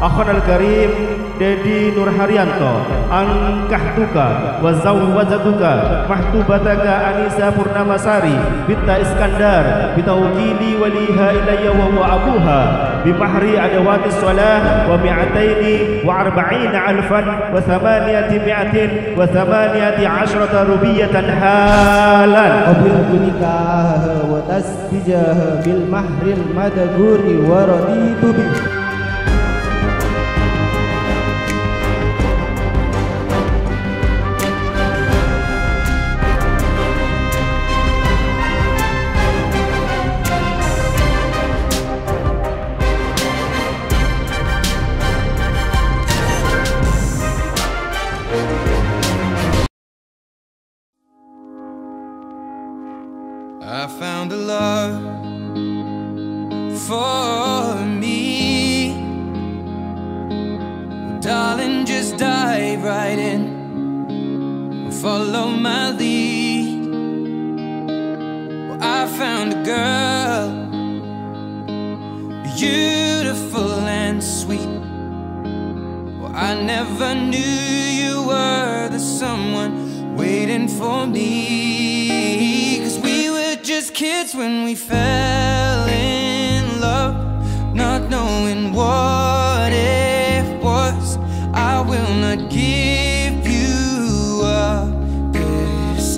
Akhana al-karim Dedi Nur Haryanto, angkahtuka wa zawwajatuka mahtubataka Anisa Purnamasari Bitta Iskandar bitawkili waliha ilayya wa huwa abuha bimahri adawati shalah wa mi'ataini wa arba'ina alfan wa thamaniyati mi'atin wa thamaniyati ashrata rubiyatan halan qabiltu nikaha wa tasbijaha bil mahril madhuri wa raditu bi. I found a love for me. Darling, just dive right in, follow my lead. Well, I found a girl, beautiful and sweet. Well, I never knew you were the someone waiting for me. 'Cause we were just kids when we fell in love, not knowing what it was. I will not give you up this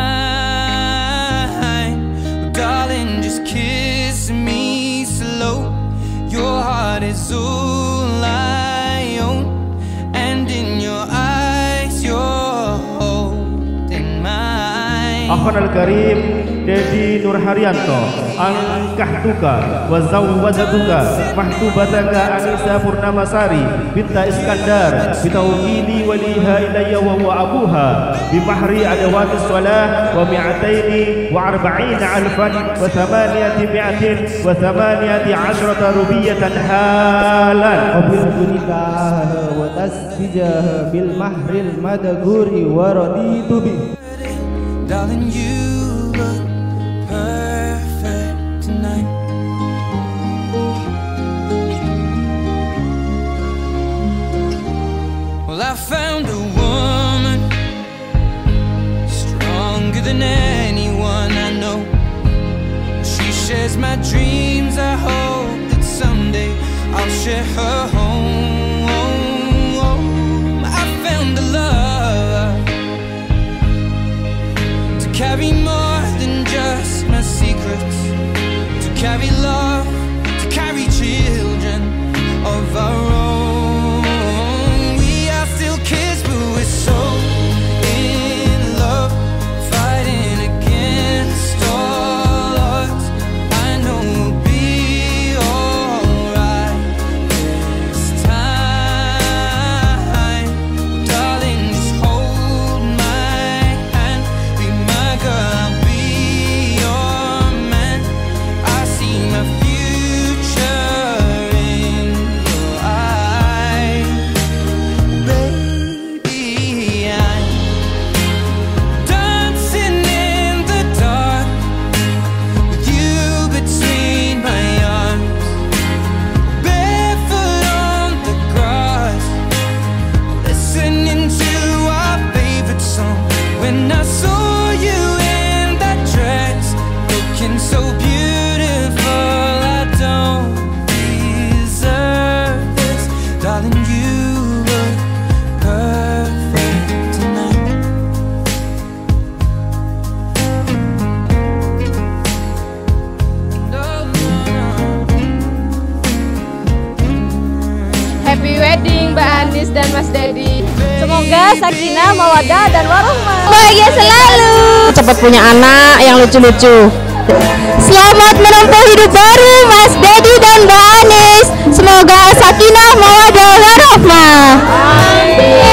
time, darling, just kiss me slow. Your heart is all I own, and in your eyes you're holding mine. Akhana al-karim Dedi Nur Haryanto, angkahtuka wa zawwajatuka mahtubataka Anisa Purnamasari Bitta Iskandar bitawkili waliha ilayya wa huwa abuha bimahri adawati shalah wa mi'ataini wa arba'ina alfan wa thamaniyati mi'atin wa thamaniyati ashrata rubiyatan halan qabiltu nikaha wa tasbijaha bil mahril madhuri wa raditu bi. Darling, you look perfect tonight. Well, I found a woman stronger than anyone I know. She shares my dreams. I hope that someday I'll share her home. I found a love to carry more than just my secrets, to carry love, to carry children of our own. We are still kids, but we're so in love, fighting against all odds. I know we'll be alright this time, darling, just hold my hand, be my girl, I'll be your man. I see my future in your eyes, baby. I'm dancing in the dark with you between my arms, barefoot on the grass, listening to our favorite song. When I saw you in that dress, looking so beautiful, I don't deserve this. Darling, you look perfect tonight. No, no, no. Happy wedding Mbak Anis dan Mas Dedi. Semoga sakinah, mawaddah dan warahmah. Bahagia selalu. Cepat punya anak yang lucu-lucu. Selamat menempuh hidup baru Mas Dedi dan Mbak Anis. Semoga sakinah, mawaddah warahmah. Amin.